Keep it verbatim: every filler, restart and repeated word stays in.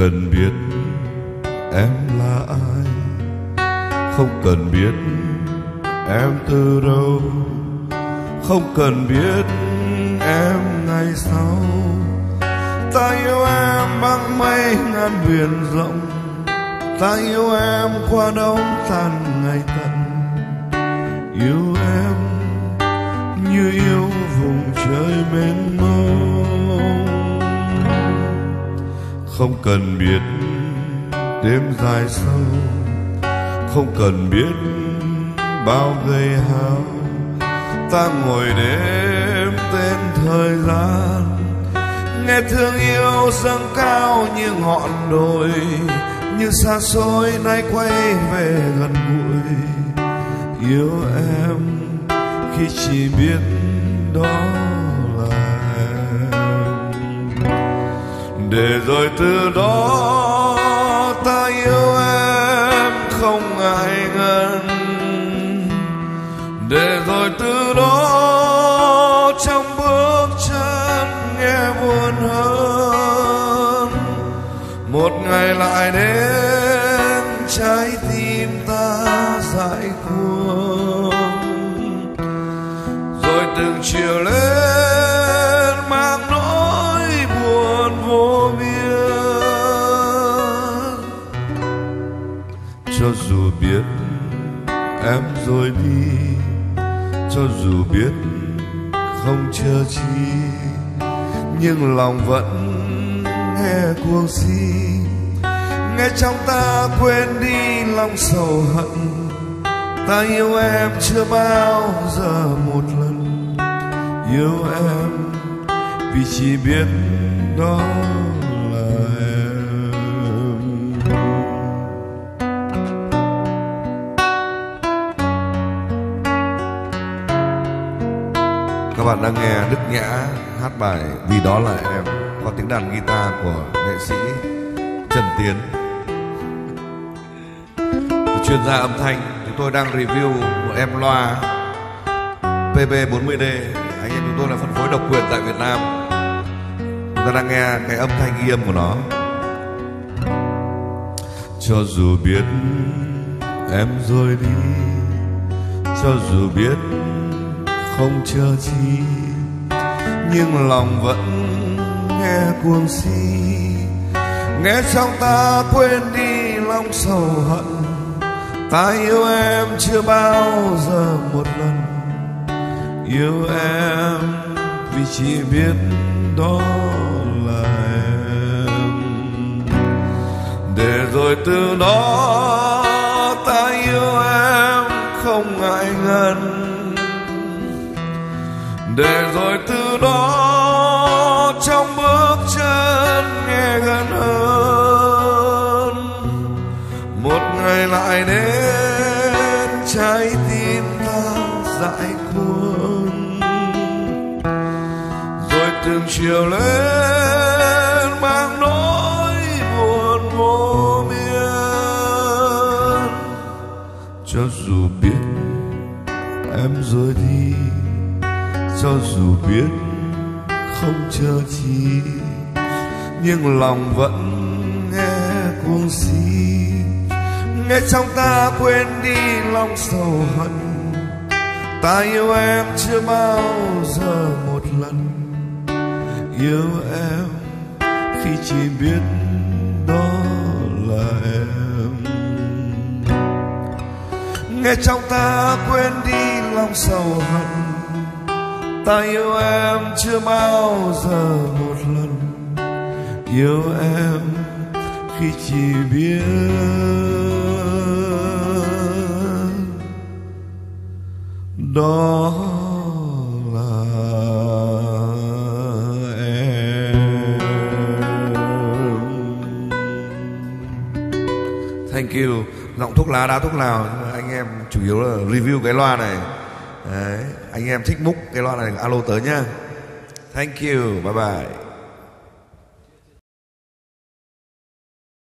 cần biết em là ai, không cần biết em từ đâu, không cần biết em ngày sau. Ta yêu em bằng mây ngàn biển rộng, ta yêu em qua đông tàn ngày tận. Yêu em như yêu vùng trời mênh mông, không cần biết đêm dài sâu, không cần biết bao gầy hao. Ta ngồi đêm tên thời gian, nghe thương yêu dâng cao như ngọn đồi, như xa xôi nay quay về gần gũi. Yêu em khi chỉ biết đó là em, để rồi từ đó ta yêu em không ngại ngần. Để rồi từ đó trong bước chân nghe buồn hơn. Một ngày lại đến trái tim ta dại cuồng, rồi từng chiều lên mang nỗi buồn vô biên. Cho dù biết em rồi đi, cho dù biết không chờ chi, nhưng lòng vẫn nghe cuồng si. Nghe trong ta quên đi lòng sầu hận, ta yêu em chưa bao giờ một lần. Yêu em vì chỉ biết đó là em. Các bạn đang nghe Đức Nhã hát bài Vì Đó Là Em qua tiếng đàn guitar của nghệ sĩ Trần Tiến. Chuyên gia âm thanh, chúng tôi đang review một em loa P B bốn mươi D. Anh em chúng tôi là phân phối độc quyền tại Việt Nam. Chúng ta đang nghe cái âm thanh ghi âm của nó. Cho dù biết em rồi đi, cho dù biết không chờ chi, nhưng lòng vẫn nghe cuồng si. Nghe trong ta quên đi lòng sầu hận, ta yêu em chưa bao giờ một lần. Yêu em vì chỉ biết đó là em. Để rồi từ đó ta yêu em không ngại ngần. Để rồi từ đó trong bước chân nghe gần hơn. Một ngày lại đến trái tim ta dại cuồng, rồi từng chiều lên mang nỗi buồn vô biên. Cho dù biết em rồi đi, cho dù biết không chờ chi, nhưng lòng vẫn nghe cuồng si. Nghe trong ta quên đi lòng sầu hận, ta yêu em chưa bao giờ một lần. Yêu em khi chỉ biết đó là em. Nghe trong ta quên đi lòng sầu hận, ta yêu em chưa bao giờ một lần. Yêu em khi chỉ biết đó là em. Thank you. Giọng thuốc lá đá thuốc lào, anh em chủ yếu là review cái loa này. Đấy, anh em thích múc cái loa này alo tới nhá. Thank you, bye bye.